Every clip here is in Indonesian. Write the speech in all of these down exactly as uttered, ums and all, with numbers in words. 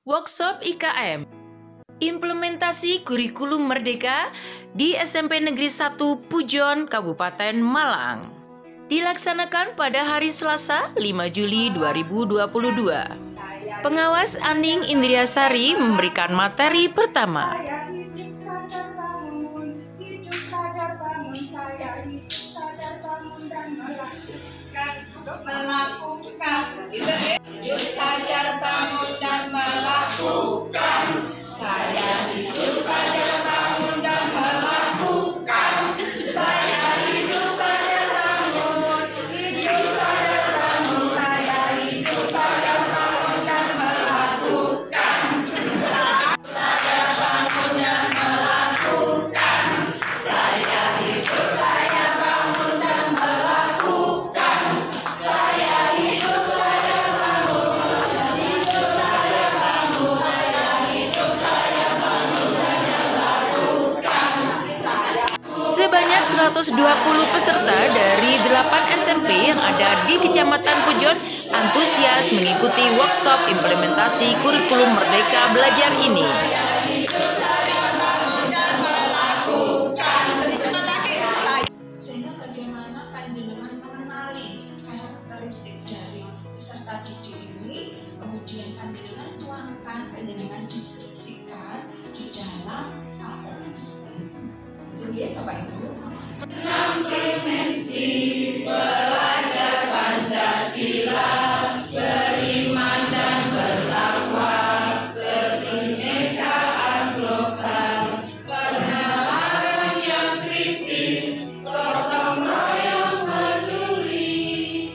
Workshop I K M, implementasi kurikulum Merdeka di S M P Negeri satu Pujon, Kabupaten Malang. Dilaksanakan pada hari Selasa, lima Juli dua ribu dua puluh dua. Pengawas Aning Indriasari memberikan materi pertama. Sebanyak seratus dua puluh peserta dari delapan S M P yang ada di Kecamatan Pujon antusias mengikuti workshop implementasi kurikulum Merdeka Belajar ini. Sehingga bagaimana panjenengan mengenali karakteristik dari peserta didik ini, kemudian panjenengan tuangkan, panjenengan deskripsikan di dalam K O S. Itu ya Bapak Ibu. Enam dimensi belajar Pancasila, beriman dan bertakwa, kebinekaan global, penalaran yang kritis, gotong royong peduli,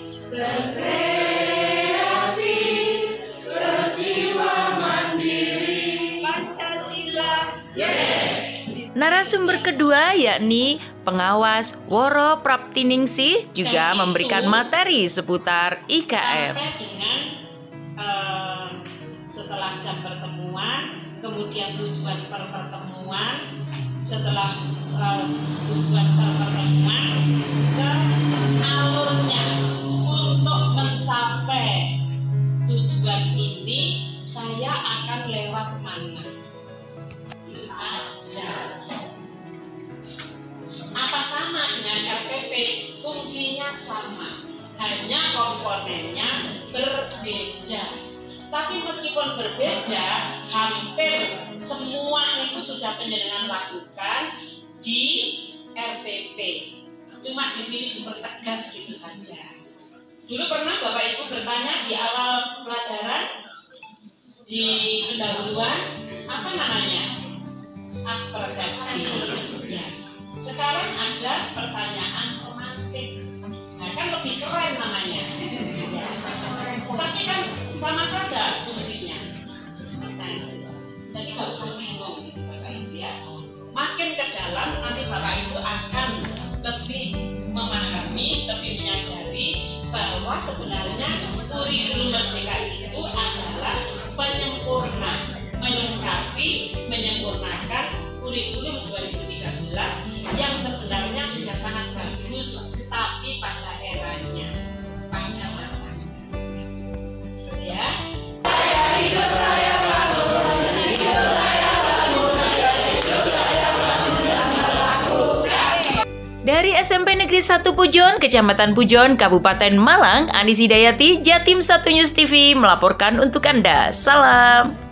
berkreasi, berjiwa mandiri, Pancasila, yes! Narasumber kedua yakni pengawas Woro Praptiningsih juga Dan memberikan itu materi seputar I K M. Sampai dengan uh, setelah jam pertemuan, kemudian tujuan per pertemuan, setelah uh, tujuan per pertemuan ke alurnya untuk mencapai tujuan ini saya akan lewat mana? Belajar. Apa sama dengan R P P? Fungsinya sama, hanya komponennya berbeda. Tapi meskipun berbeda, hampir semua itu sudah penjenengan lakukan di R P P. Cuma di sini dipertegas gitu saja. Dulu pernah Bapak Ibu bertanya di awal pelajaran di pendahuluan apa namanya? Persepsi. Ya. Sekarang ada pertanyaan romantik. Nah kan lebih keren namanya. Ya. Tapi kan sama saja fungsinya. Nah itu. Jadi nggak usah bingung gitu Bapak Ibu ya. Makin ke dalam nanti Bapak Ibu akan lebih memahami, lebih menyadari bahwa sebenarnya kurikulum Merdeka itu adalah penyempurna, melengkapi, menyempurnakan kurikulum dua ribu tiga belas yang sebenarnya sudah sangat bagus, tapi pada eranya, pada masanya. Ya. Dari S M P Negeri satu Pujon, Kecamatan Pujon, Kabupaten Malang, Anis Hidayati, Jatim satu News T V melaporkan untuk Anda. Salam.